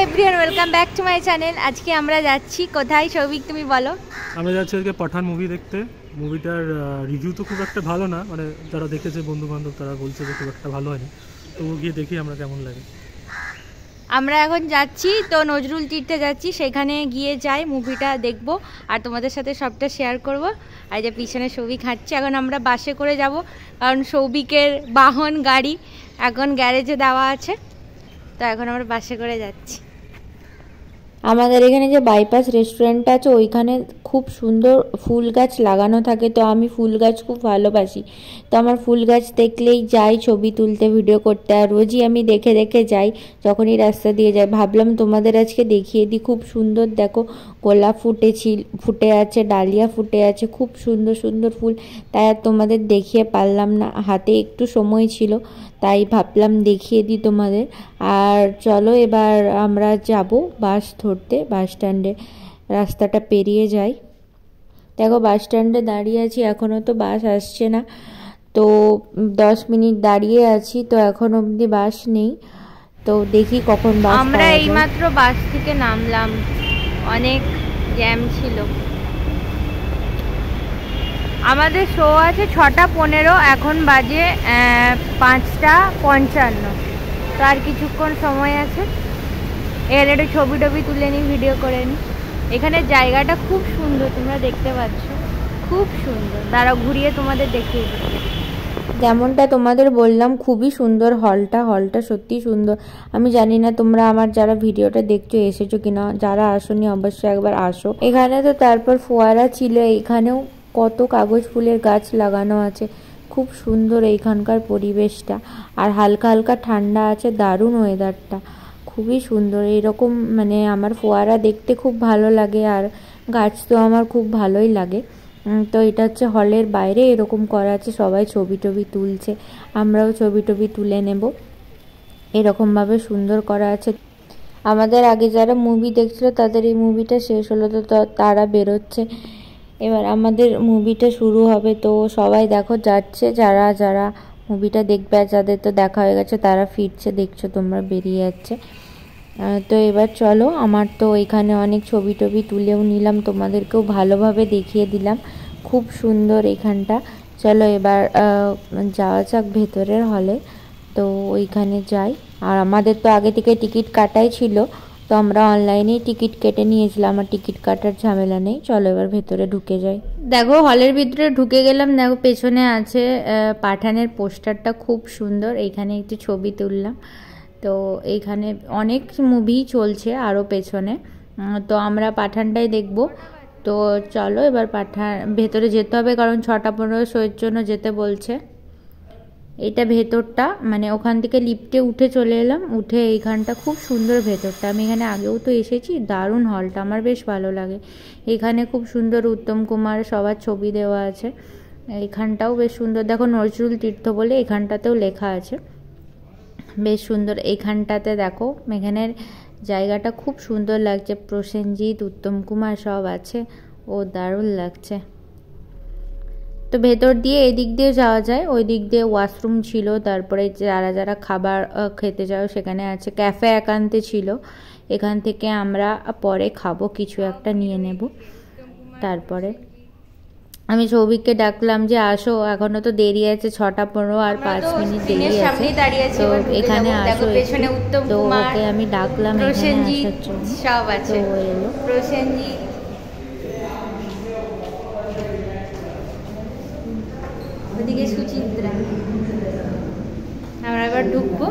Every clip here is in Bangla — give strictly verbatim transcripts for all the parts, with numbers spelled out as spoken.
Everyone welcome back to my channel. আজকে আমরা যাচ্ছি কোথায় সৌভিক তুমি বলো? আমরা যাচ্ছি আজকে পাঠান মুভি দেখতে। মুভিটার রিভিউ তো খুব একটা ভালো না, মানে যারা দেখেছে বন্ধু বান্ধব তারা বলছে যে খুব একটা ভালো হয়নি, তো গিয়ে দেখি আমরা কেমন লাগে। আমরা এখন যাচ্ছি তো নজরুল তীর্থে যাচ্ছি, সেখানে গিয়ে যাই মুভিটা দেখবো আর তোমাদের সাথে সবটা শেয়ার করব। আর যে পিছনে সৌভিক হাঁটছে, এখন আমরা বাসে করে যাব কারণ সৌভিকের বাহন গাড়ি এখন গ্যারেজে দেওয়া আছে, তো এখন আমরা বাসে করে যাচ্ছি। আমাদের এখানে যে বাইপাস রেস্টুরেন্ট আছে ওইখানে খুব সুন্দর ফুল গাছ লাগানো থাকে, তো আমি ফুল গাছ খুব ভালোবাসি, তো আমার ফুল গাছ দেখলেই যাই ছবি তুলতে ভিডিও করতে, আর রোজই আমি দেখে দেখে যাই যখনই রাস্তা দিয়ে যাই। ভাবলাম তোমাদের আজকে দেখিয়ে দিই, খুব সুন্দর দেখো গোলাপ ফুটেছি ফুটে আছে, ডালিয়া ফুটে আছে, খুব সুন্দর সুন্দর ফুল, তাই আর তোমাদের দেখিয়ে পারলাম না, হাতে একটু সময় ছিল তাই ভাবলাম দেখিয়ে দিই তোমাদের। আর চলো এবার আমরা যাব বাস ধরতে, বাস স্ট্যান্ডে রাস্তাটা পেরিয়ে যাই। দেখো বাস স্ট্যান্ডে দাঁড়িয়ে আছি, এখনও তো বাস আসছে না, তো দশ মিনিট দাঁড়িয়ে আছি, তো এখন অবধি বাস নেই, তো দেখি কখন বাস। আমরা এইমাত্র বাস থেকে নামলাম, অনেক জ্যাম ছিল। আমাদের শো আছে ছটা পনেরো, এখন বাজে পাঁচটা পঞ্চান্ন, তো আর কিছুক্ষণ সময় আছে। এর একটু ছবি টবি তুলে নিই, ভিডিও করে নিই। এখানে জায়গাটা খুব সুন্দর, তোমরা দেখতে পাচ্ছ, খুব সুন্দর। দাঁড়াও ঘুরিয়ে তোমাদের দেখিয়ে দিই। যেমনটা তোমাদের বললাম খুবই সুন্দর হলটা, হলটা সত্যি সুন্দর। আমি জানি না তোমরা আমার যারা ভিডিওটা দেখছো এসেছো কিনা, যারা আসোনি অবশ্যই একবার আসো। এখানে তো তারপর ফোয়ারা ছিল, এখানেও কত কাগজ ফুলের গাছ লাগানো আছে, খুব সুন্দর এইখানকার পরিবেশটা, আর হালকা হালকা ঠান্ডা আছে, দারুণ ওয়েদারটা, খুবই সুন্দর। এরকম মানে আমার ফোয়ারা দেখতে খুব ভালো লাগে, আর গাছ তো আমার খুব ভালোই লাগে। তো এটা হচ্ছে হলের বাইরে এরকম করা আছে, সবাই ছবি টবি তুলছে, আমরাও ছবি টবি তুলে নেব, এরকমভাবে সুন্দর করা আছে। আমাদের আগে যারা মুভি দেখছিল তাদের এই মুভিটা শেষ হলো, তো তারা বেরোচ্ছে, এবার আমাদের মুভিটা শুরু হবে। তো সবাই দেখো যাচ্ছে, যারা যারা মুভিটা দেখবে, আর যাদের তো দেখা হয়ে গেছে তারা ফিরছে, দেখছো তোমরা বেরিয়ে যাচ্ছে। তো এবার চলো, আমার তো এখানে অনেক ছবি টবি তুলেও নিলাম, তোমাদেরকেও ভালোভাবে দেখিয়ে দিলাম, খুব সুন্দর এখানটা। চলো এবার যাওয়া যাক ভেতরের হলে, তো ওইখানে যাই। আর আমাদের তো আগে থেকে টিকিট কাটাই ছিল, তো আমরা অনলাইনেই টিকিট কেটে নিয়েছিলাম, আমার টিকিট কাটার ঝামেলা নেই। চলো এবার ভেতরে ঢুকে যাই। দেখো হলের ভিতরে ঢুকে গেলাম, দেখো পেছনে আছে পাঠানের পোস্টারটা, খুব সুন্দর। এইখানে একটু ছবি তুললাম, তো এইখানে অনেক মুভি চলছে আরও পেছনে, তো আমরা পাঠানটাই দেখব। তো চলো এবার পাঠান ভেতরে যেতে হবে, কারণ ছটা পনেরো শোয়ের জন্য যেতে বলছে। এটা ভেতরটা, মানে ওখান থেকে লিফটে উঠে চলে এলাম, উঠে এইখানটা খুব সুন্দর ভেতরটা। আমি এখানে আগেও তো এসেছি, দারুণ হলটা, আমার বেশ ভালো লাগে। এখানে খুব সুন্দর উত্তম কুমার সবার ছবি দেওয়া আছে, এইখানটাও বেশ সুন্দর। দেখো নজরুল তীর্থ বলে এখানটাতেও লেখা আছে, বেশ সুন্দর। এইখানটাতে দেখো এখানের জায়গাটা খুব সুন্দর লাগছে, প্রসেনজিৎ উত্তম কুমার সব আছে, ও দারুণ লাগছে। তো ভেতর দিয়ে এদিক দিয়ে যাওয়া যায়, ওই দিক দিয়ে ওয়াশরুম ছিল, তারপরে যারা যারা খাবার খেতে যাও সেখানে আছে, ক্যাফে একান্তে ছিল, এখান থেকে আমরা পরে খাবো, কিছু একটা নিয়ে নেব। তারপরে আমি সৌভিককে ডাকলাম যে আসো, এখনো তো দেরি আছে, ছটা পনেরো আর পাঁচ মিনিট দেরি আছে, তো এখানে আসো। তো ওকে আমি ডাকলাম এখানে আসার জন্য, সব আছে, তো এলো প্রসেনজিৎ, ওদিকে সুচিত্রা। আমরা এবার ঢুকবো,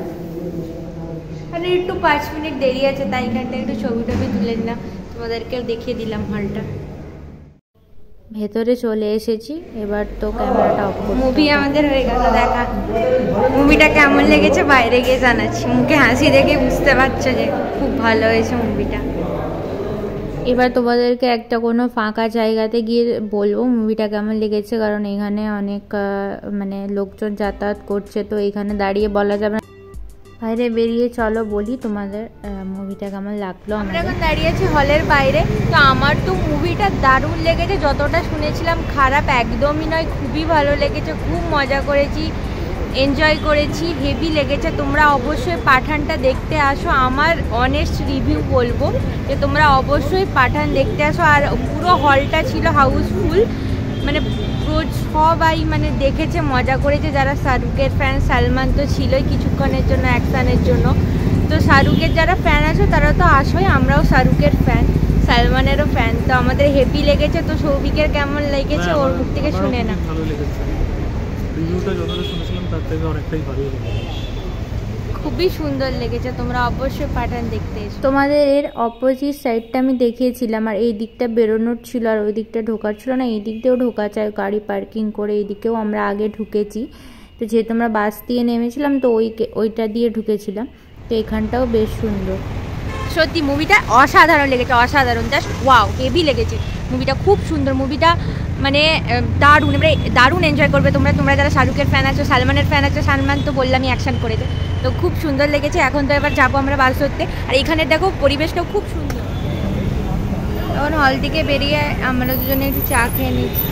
মানে একটু পাঁচ মিনিট দেরি আছে, তাই এখানটা একটু ছবি টবি তুলে নিলাম, তোমাদেরকেও দেখিয়ে দিলাম হলটা। ভেতরে চলে এসেছি, এবার তো ক্যামেরাটা অফ করব। মুভি আমাদের হয়ে গেল দেখা, মুভিটা কেমন লেগেছে বাইরে গিয়ে জানাচ্ছি, মুখে হাসি দেখে বুঝতে পারছো যে খুব ভালো হয়েছে মুভিটা। এবার তোমাদেরকে একটা কোনো ফাঁকা জায়গাতে গিয়ে বলবো মুভিটা কেমন লেগেছে, কারণ এখানে অনেক মানে লোকজন যাতায়াত করছে, তো এখানে দাঁড়িয়ে বলা যাবে না, বাইরে বেরিয়ে চলো বলি তোমাদের মুভিটা কেমন লাগলো। আমরা এখন দাঁড়িয়ে আছি হলের বাইরে, তো আমার তো মুভিটা দারুণ লেগেছে, যতটা শুনেছিলাম খারাপ একদমই নয়, খুবই ভালো লেগেছে, খুব মজা করেছি। এনজয় করেছি, হেভি লেগেছে। তোমরা অবশ্যই পাঠানটা দেখতে আসো, আমার অনেস্ট রিভিউ বলবো যে তোমরা অবশ্যই পাঠান দেখতে আসো। আর পুরো হলটা ছিল হাউসফুল, মানে সবাই মানে দেখেছে, মজা করেছে। যারা শাহরুখের ফ্যান, সালমান তো ছিলই কিছুক্ষণের জন্য, অ্যাকশানের জন্য। তো শাহরুখের যারা ফ্যান আছো তারা তো আসোই, আমরাও শাহরুখের ফ্যান, সালমানেরও ফ্যান। তো আমাদের হেভি লেগেছে। তো সৌভিকের কেমন লেগেছে ওর মুখ থেকে শুনে না। ভালো লেগেছে, রিভিউটা যতটা শুনেছিলাম তার থেকে অনেকটাই ভালো লেগেছে, খুবই সুন্দর লেগেছে। তোমরা অবশ্যই পাঠান দেখতে এসো। তোমাদের এর অপোজিট সাইডটা আমি দেখিয়েছিলাম, আর এই দিকটা বেরোনোর ছিল আর ওই দিকটা ঢোকার ছিল না। এই দিক দিয়েও ঢোকা চাই, গাড়ি পার্কিং করে এই দিকেও আমরা আগে ঢুকেছি। তো যেহেতু আমরা বাস দিয়ে নেমেছিলাম তো ওই ওইটা দিয়ে ঢুকেছিলাম। তো এখানটাও বেশ সুন্দর, সত্যি মুভিটা অসাধারণ লেগেছে, অসাধারণ, জাস্ট ওয়াও, হেভি লেগেছে। মুভিটা খুব সুন্দর, মুভিটা মানে দারুণ, এবারে দারুণ এনজয় করবে তোমরা। তোমরা যারা শাহরুখের ফ্যান আছো, সালমানের ফ্যান আছো, সালমান তো বললামই অ্যাকশন করেছে, তো খুব সুন্দর লেগেছে। এখন তো এবার যাবো আমরা বাস ধরতে। আর এখানে দেখো পরিবেশটাও খুব সুন্দর। এখন হল থেকে বেরিয়ে আমরা দুজনে একটু চা খেয়ে নিচ্ছি।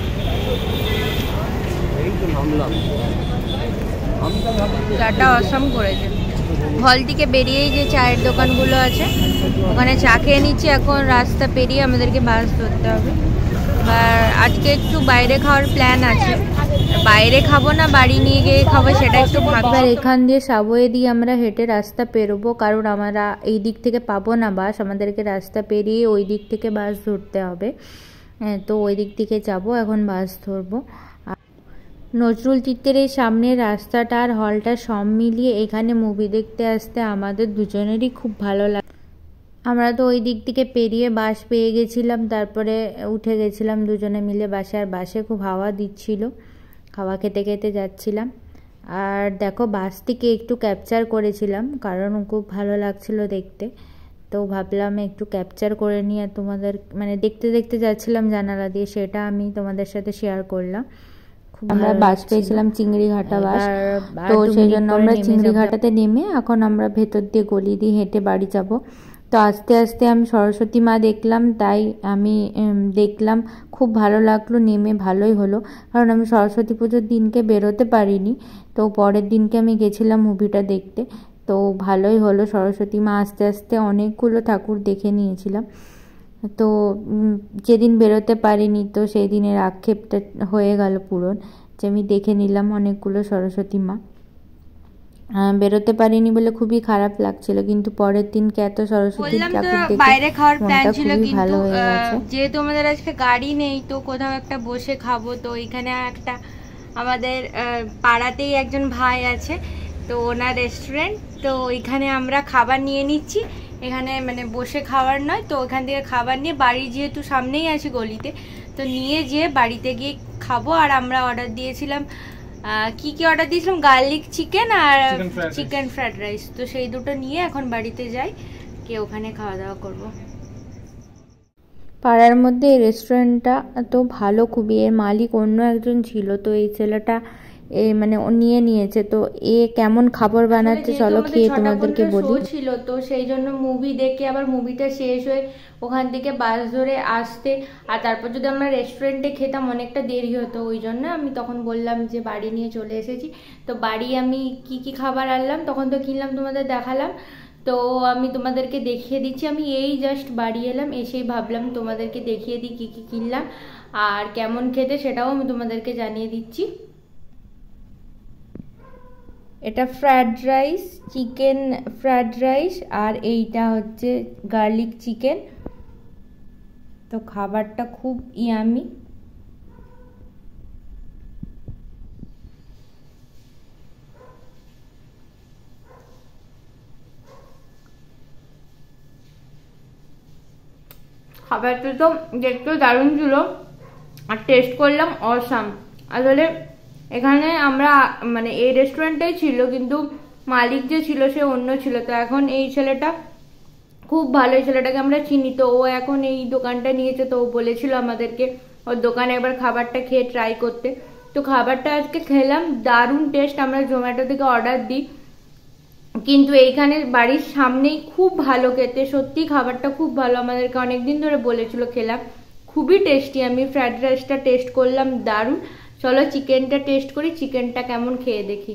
চাটা অসম করেছে। হল থেকে বেরিয়েই যে চায়ের দোকানগুলো আছে ওখানে চা খেয়ে নিচ্ছি। এখন রাস্তা পেরিয়ে আমাদেরকে বাস ধরতে হবে। আর আজকে একটু বাইরে খাওয়ার প্ল্যান আছে, বাইরে খাবো না বাড়ি নিয়ে গিয়ে খাবো সেটা একটু ভাববো। আর এখান দিয়ে সাবওয়ে দিয়ে আমরা হেঁটে রাস্তা পেরোবো, কারণ আমরা এই দিক থেকে পাবো না বাস, আমাদেরকে রাস্তা পেরিয়ে ওই দিক থেকে বাস ধরতে হবে। তো ওই দিক থেকে যাবো, এখন বাস ধরবো। নজরুল চিত্রের সামনের রাস্তাটা আর হলটা সব মিলিয়ে এখানে মুভি দেখতে আসতে আমাদের দুজনেরই খুব ভালো লাগে। আমরা তো ওই দিক থেকে পেরিয়ে বাস পেয়ে গেছিলাম, তারপরে উঠে গেছিলাম দুজনে মিলে বাসে। আর বাসে খুব হাওয়া দিচ্ছিল, হাওয়া খেতে খেতে যাচ্ছিলাম। আর দেখো বাস থেকে একটু ক্যাপচার করেছিলাম, কারণ খুব ভালো লাগছিল দেখতে। তো ভাবলাম একটু ক্যাপচার করে নিয়ে তোমাদের মানে দেখতে দেখতে যাচ্ছিলাম জানালা দিয়ে, সেটা আমি তোমাদের সাথে শেয়ার করলাম। আমরা বাস পেয়েছিলাম চিংড়িঘাটা বাস, তো সেই জন্য আমরা চিংড়িঘাটাতে নেমে এখন আমরা ভেতর দিয়ে গলি দিয়ে হেঁটে বাড়ি যাব। তো আস্তে আস্তে আমি সরস্বতী মা দেখলাম, তাই আমি দেখলাম, খুব ভালো লাগলো, নেমে ভালোই হলো। কারণ আমি সরস্বতী পুজোর দিনকে বেরোতে পারিনি, তো পরের দিনকে আমি গেছিলাম মুভিটা দেখতে। তো ভালোই হলো, সরস্বতী মা আস্তে আস্তে অনেকগুলো ঠাকুর দেখে নিয়েছিলাম। তো যেদিন বেরোতে পারিনি তো সেই দিনের আক্ষেপটা হয়ে গেল পূরণ, যে আমি দেখে নিলাম অনেকগুলো সরস্বতী মা। বেরোতে পারিনি বলে খুবই খারাপ লাগছিল, কিন্তু পরের দিনকে এত সরস্বতী ঠাকুর দেখে বাইরে খাওয়ার প্ল্যান ছিল, ভালো কিন্তু হয়ে গেছে। যেহেতু আমাদের আজকে গাড়ি নেই তো কোথাও একটা বসে খাবো। তো এখানে একটা আমাদের পাড়াতেই একজন ভাই আছে, তো ওনার রেস্টুরেন্ট, তো এখানে আমরা খাবার নিয়ে নিচ্ছি। এখানে মানে বসে খাবার নয়, তো ওখান থেকে খাবার নিয়ে বাড়ি যেহেতু সামনেই আছে গলিতে, তো নিয়ে যেয়ে বাড়িতে গিয়ে খাবো। আর আমরা অর্ডার দিয়েছিলাম, কি কি অর্ডার দিয়েছিলাম, গার্লিক চিকেন আর চিকেন ফ্রাইড রাইস। তো সেই দুটো নিয়ে এখন বাড়িতে যাই, কে ওখানে খাওয়া দাওয়া করবো। পাড়ার মধ্যে এই রেস্টুরেন্টটা তো ভালো খুবই, এর মালিক অন্য একজন ছিল, তো এই ছেলেটা এ মানে ও নিয়ে নিয়েছে। তো এ কেমন খাবার বানাচ্ছে চলো খেয়ে তোমাদেরকে বলি। ছিল তো সেই জন্য মুভি দেখে আবার মুভিটা শেষ হয়ে ওখান থেকে বাস ধরে আসতে, আর তারপর যদি আমরা রেস্টুরেন্টে খেতাম অনেকটা দেরি হতো, ওই জন্য আমি তখন বললাম যে বাড়ি নিয়ে চলে এসেছি। তো বাড়ি আমি কি কি খাবার আনলাম তখন তো কিনলাম, তোমাদের দেখালাম। তো আমি তোমাদেরকে দেখিয়ে দিচ্ছি, আমি এই জাস্ট বাড়ি এলাম, এসেই ভাবলাম তোমাদেরকে দেখিয়ে দিই কী কী কিনলাম আর কেমন খেতে, সেটাও আমি তোমাদেরকে জানিয়ে দিচ্ছি। এটা fried rice, chicken fried rice, আর এইটা হচ্ছে গার্লিক চিকেন। তো খাবারটা খুব ইয়ামি। খাবারটা তো দেখতেও দারুণ ছিল, আর টেস্ট করলাম অসাম। আসলে এখানে আমরা মানে এই রেস্টুরেন্টেই ছিল, কিন্তু মালিক যে ছিল সে অন্য ছিল। তো এখন এই ছেলেটা খুব ভালো, এই ছেলেটাকে আমরা চিনি, তো ও এখন এই দোকানটা নিয়েছে। তো ও বলেছিল আমাদেরকে ওর দোকানে একবার খাবারটা খেয়ে ট্রাই করতে। তো খাবারটা আজকে খেলাম, দারুণ টেস্ট। আমরা জোম্যাটো থেকে অর্ডার দিই, কিন্তু এইখানে বাড়ির সামনেই খুব ভালো খেতে, সত্যি খাবারটা খুব ভালো, আমাদেরকে অনেকদিন ধরে বলেছিল, খেলাম, খুবই টেস্টি। আমি ফ্রাইড রাইসটা টেস্ট করলাম, দারুণ। চলো চিকেনটা টেস্ট করি, চিকেনটা কেমন খেয়ে দেখি।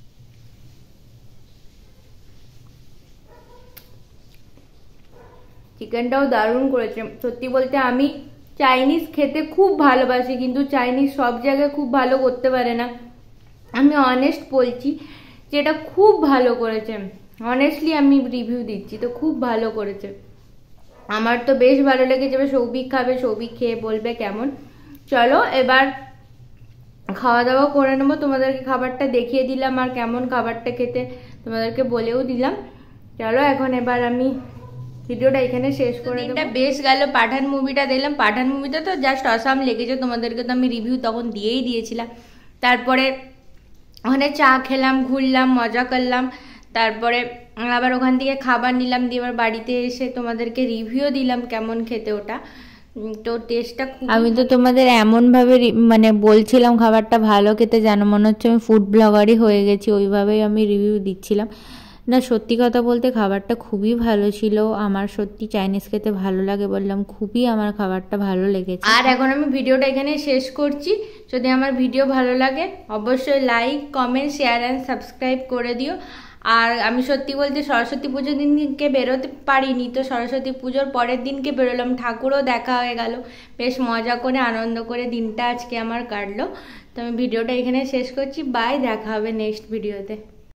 চিকেনটাও দারুণ করেছে। সত্যি বলতে আমি চাইনিজ খেতে খুব ভালোবাসি, কিন্তু চাইনিজ সব জায়গায় খুব ভালো করতে পারে না। আমি অনেস্ট বলছি যে এটা খুব ভালো করেছে, অনেস্টলি আমি রিভিউ দিচ্ছি, তো খুব ভালো করেছে। আমার তো বেশ ভালো লেগেছে। এবার সৌভিক খাবে, সৌভিক খেয়ে বলবে কেমন। চলো এবার খাওয়া দাওয়া করে নেবো। তোমাদেরকে খাবারটা দেখিয়ে দিলাম আর কেমন খাবারটা খেতে তোমাদেরকে বলেও দিলাম। চলো এখন এবার আমি ভিডিওটা এখানে শেষ করে দেবো। এটা বেশ গেল, পাঠান মুভিটা দেখলাম। পাঠান মুভিটা তো জাস্ট অসাম লেগেছে, তোমাদেরকে তো আমি রিভিউ তখন দিয়েই দিয়েছিলাম। তারপরে ওখানে চা খেলাম, ঘুরলাম, মজা করলাম, তারপরে আবার ওখান থেকে খাবার নিলাম, দিয়ে এবার বাড়িতে এসে তোমাদেরকে রিভিউ দিলাম কেমন খেতে ওটা। তো টেস্টটা খুব, আমি তো তোমাদের এমনভাবে মানে বলছিলাম খাবারটা ভালো খেতে, যেন মনে হচ্ছে আমি ফুড ব্লগারই হয়ে গেছি, ওইভাবেই আমি রিভিউ দিচ্ছিলাম। না সত্যি কথা বলতে খাবারটা খুবই ভালো ছিল। আমার সত্যি চাইনিজ খেতে ভালো লাগে, বললাম খুবই আমার খাবারটা ভালো লেগেছে। আর এখন আমি ভিডিওটা এখানে শেষ করছি। যদি আমার ভিডিও ভালো লাগে অবশ্যই like, comment, share and subscribe করে দিও। আর আমি সত্যি বলতে সরস্বতী পুজোর দিনকে বেরোতে পারিনি, তো সরস্বতী পুজোর পরের দিনকে বেরোলাম, ঠাকুরও দেখা হয়ে গেল, বেশ মজা করে আনন্দ করে দিনটা আজকে আমার কাটলো। তো আমি ভিডিওটা এখানে শেষ করছি। বাই, দেখা হবে নেক্সট ভিডিওতে।